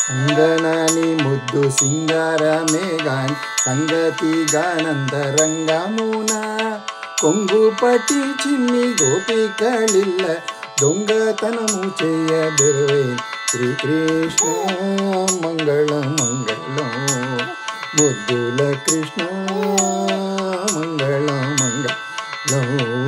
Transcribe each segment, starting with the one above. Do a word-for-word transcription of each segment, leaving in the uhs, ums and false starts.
అంగనాని ముద్దు సింగారమే గాని సంగతి గానంతరంగమున కొంగుపటి చిన్ని గోపికళిల్ల దొంగతనము చేయబెరువే శ్రీకృష్ణ మంగళం మంగళం ముద్దుల కృష్ణ మంగళం మంగళం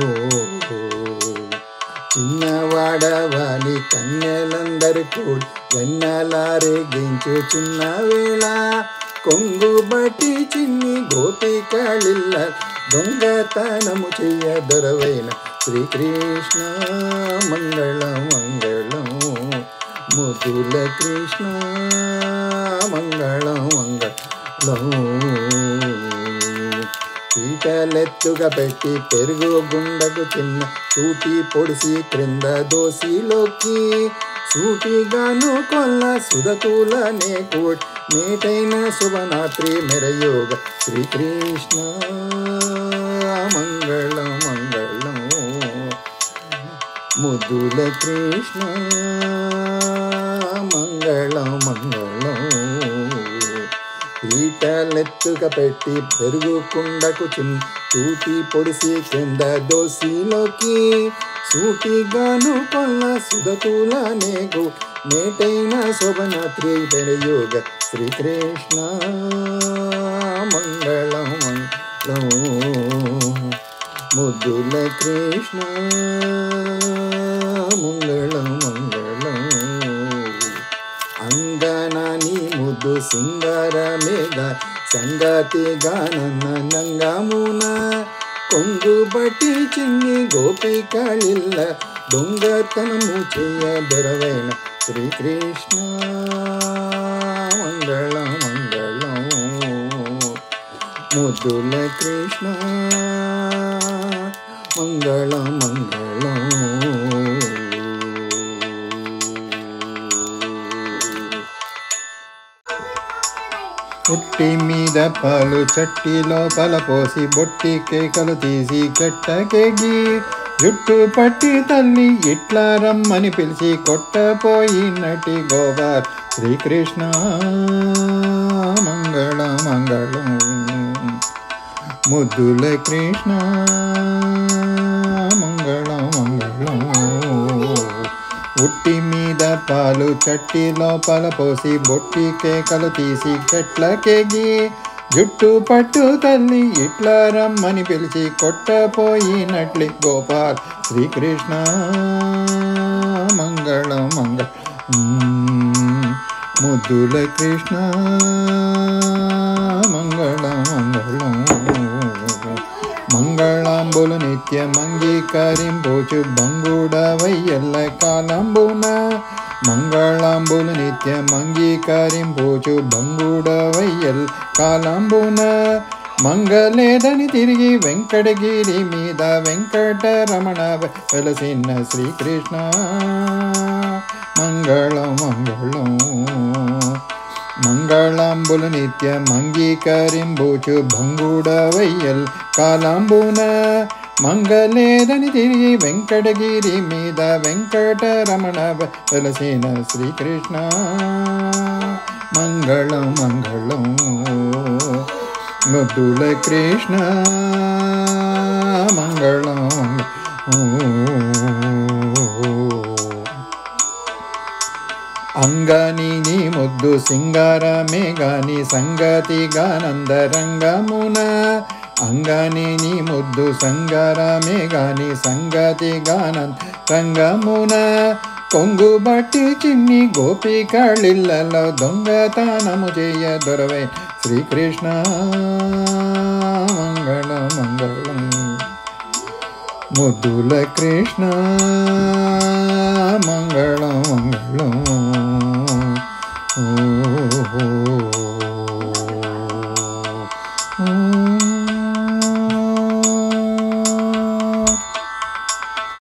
చిన్నవాడవాని కన్యలందరి కూడి వెన్నలారేగించుచున్న వేళ కొంగుబట్టి చిన్ని గోపికళిల్ల దొంగతనము చెయ్యదొరవైన శ్రీకృష్ణ మంగళం మంగళం ముద్దుల కృష్ణ మంగళం మంగళం పీటలెత్తుగా పెట్టి పెరుగు గుండకు చిన్న సూటి పొడిసి క్రింద దోసిలోకి సూటిగాను కొల్ల సుధతులనే కూడి మేటైన శుభనాత్రి మెరయోగ శ్రీకృష్ణ మంగళం మంగళం ముద్దుల కృష్ణ మంగళం మంగళం పీటలెత్తుగా పెట్టి పెరుగు కుండకు చిన్న సూటి పొడిసి కింద దోసిలోకి సూటిగాను కొల్ల సుధతులనేగు నేటైన శోభనాత్రి పెరయోగ శ్రీకృష్ణ మంగళం మంగళం ముద్దుల కృష్ణ మంగళం మంగళం అంగనాని ముద్దు సింగారమేగ సంగతి గానంగమున కొంగుబట్టి చిన్ని గోపికళిల్ల దొంగతనము చేయదొరవైన శ్రీకృష్ణ మంగళం మంగళం ముద్దుల కృష్ణ మంగళం మంగళం ఉట్టి మీద పాలు చట్టి లోపల పోసి బొట్టి కేకలు తీసి కెట్టకెగి జుట్టు పట్టి తల్లి ఇట్లా రమ్మని పిలిచి కొట్టపోయినటి గోవార్ శ్రీకృష్ణ మంగళ మంగళం ముద్దుల కృష్ణ మంగళం మంగళం ఉట్టి మీద పాలు చట్టి లోపల పోసి బొట్టి కేకలు తీసి చెట్లకెగి జుట్టు పట్టు తల్లి ఇట్లా రమ్మని పిలిచి కొట్టపోయినట్లి గోపాల్ శ్రీకృష్ణ మంగళం మంగళం ముద్దుల కృష్ణ మంగళం మంగళం మంగళాంబులు నిత్యం అంగీకరింపోచు బంగుడవయ్యల్ల కాలంబున మంగళాంబులు నిత్యం అంగీకరింపోచు బంగుడవయ్యల్ కాలంబున మంగళేదని తిరిగి వెంకటగిరి మీద వెంకటరమణ వెలసిన శ్రీకృష్ణ మంగళం మంగళం మంగళాంబులు నిత్యం అంగీకరింబోచు భంగుడవయ్యల్ కాలంబున మంగళేదని తిరిగి వెంకటగిరి మీద వెంకటరమణ వెలసిన శ్రీకృష్ణ మంగళం మంగళం ముద్దుల కృష్ణ మంగళం అంగని నీ ముద్దు సింగారమే గాని సంగతి గానందరంగమున అంగని నీ ముద్దు సంగారమే గాని సంగతి గానందరంగమున కొంగుబట్టి చిన్ని గోపికళిల్లలో దొంగతనము చేయ దొరవై శ్రీకృష్ణ మంగళం మంగళం ముద్దుల కృష్ణ మంగళం మంగళం